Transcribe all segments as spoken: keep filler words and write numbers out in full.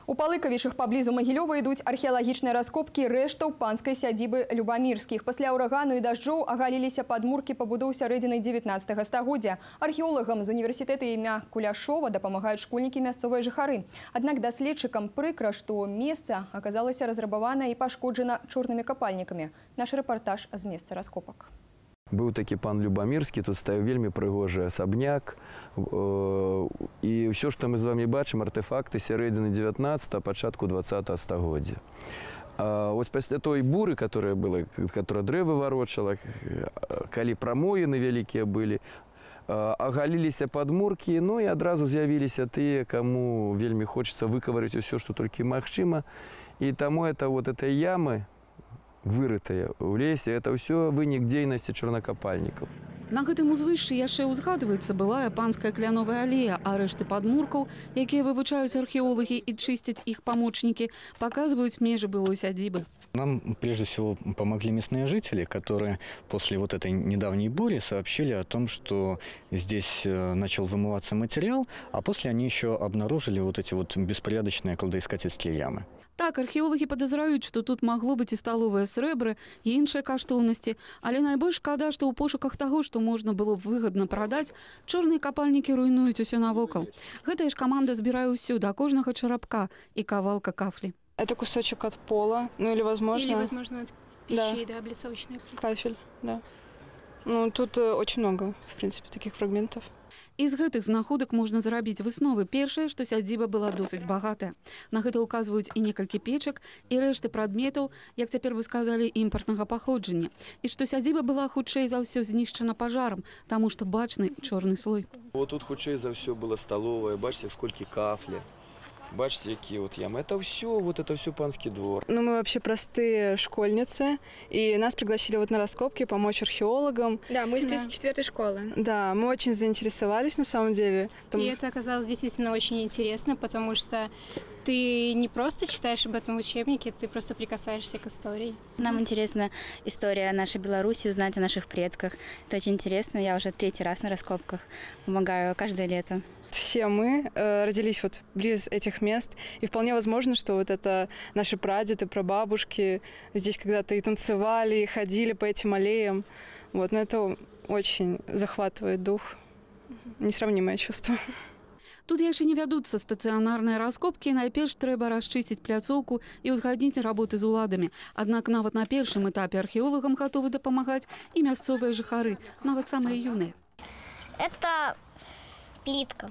У Палыкавішах паблізу Магілёва ідуць археалагічныя раскопкі рэштаў панскай сядзібы Любамірскіх. Пасля ўрагану і дажджоў агаліліся падмуркі пабудоў сярэдзіны дзевятнаццатага стагоддзя. Археолагам з універсітэта імя Куляшова дапамагаюць школьнікі мясцовыя жыхары. Аднак даследчыкам прыкра, што месца аказалася разрабавана і пашкоджана чорнымі капальнікамі. Наш рэпартаж з месца раскопак. Быў такі пан Любамірскі, тут стаяў вельмі прыгожы асабняк. І ўсё, што мы з вами бачым, артэфакты сярэдзіны дзевятнаццатага, пачатку дваццатага стагоддзя. Вось пасля той буры, которая была, которая дрэвы варочала, калі прамоіны вялікія былі, агаліліся падмуркі, ну і адразу з'явіліся тыя, каму вельмі хочацца выкаварыць усё, што толькі магчыма. І таму это вот этой ямы, вырытая ў лесе, это ўсё вынік дзейнасці чорнакапальнікаў. На гэтым узвышшы яшчэ ўзгадваецца былая панская кляновая алея, а рэшты падмуркаў, якія вывучаюць археолагі і чысцяць іх памочнікі, показываюць межы былой сядзібы. Нам прежде всего помогли местные жители, которые после вот этой недавней бури сообщили о том, что здесь начал вымываться материал, а после они еще обнаружили вот эти вот беспорядочные кладоискательские ямы. Так, археолаги подозраюць, што тут магло быць і сталовыя срэбры, і іншыя каштоўнасці, але найбольш шкада, што ў пошуках таго, што можна было б выгадна прадаць, чорныя капальнікі руйнуюць усё навокал. Гэтая ж каманда збірае ўсё да кожнага чарапка і кавалка кафлі. Это кусочек от пола, ну или возможно... Или, возможно, от пищи, да, да облицовочная плитка. Кафель, да. Ну, тут э, очень много, в принципе, таких фрагментов. Из гэтых знаходак можна зрабіць высновы. Першае, што сядзіба была досыць багатая. На гэта ўказваюць і некалькі печак, і рэшты прадметаў, як цяпер бы сказалі, імпартнага паходжання. І што сядзіба была хутчэй за ўсё знішчана пажарам, таму што бачны чорны слой. Вот тут хутчэй за ўсё была сталовая, бачите, сколькі кафля. Бачите, какие вот ямы. Это все, вот это все панский двор. Ну, мы вообще простые школьницы, и нас пригласили вот на раскопки помочь археологам. Да, мы из тридцать четвёртой школы. Да, мы очень заинтересовались на самом деле. Потому... И это оказалось действительно очень интересно, потому что ты не просто читаешь об этом в учебнике, ты просто прикасаешься к истории. Нам интересна история нашей Беларуси, узнать о наших предках. Это очень интересно. Я уже третий раз на раскопках, помогаю каждое лето. Все мы э, родились вот близ этих мест, и вполне возможно, что вот это наши прадеды, прабабушки здесь когда-то и танцевали, и ходили по этим аллеям. Вот, но это очень захватывает дух, несравнимое чувство. Тут яшчэ не вядуцца стацыянарныя раскопкі, найперш трэба расчысціць пляцоўку і ўзгадніць работы з уладамі. Аднак нават на першым этапе археолагам гатовы дапамагаць і мясцовыя жыхары, нават самыя юныя. Это плитка.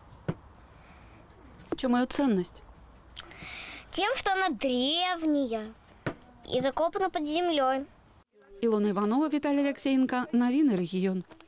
В чем ее ценность? Тем, что она древняя и закопана под землей. Илона Иванова, Виталий Алексеенко. Новины регион.